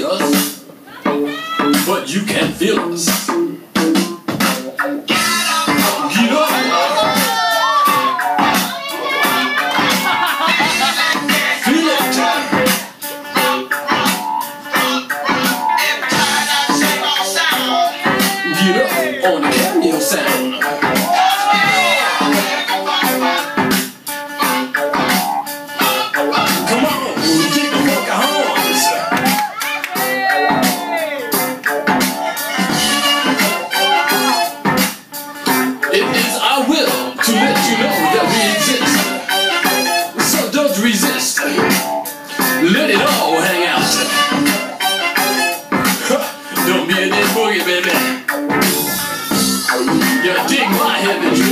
see us, but you can't feel us. Get up. Feel it. Get up on the cameo sound. Come on, get the fuck horns. It is our will to let you know that we exist. So don't resist. Let it all hang out. Don't be a dead boogie, baby. You dig my heavy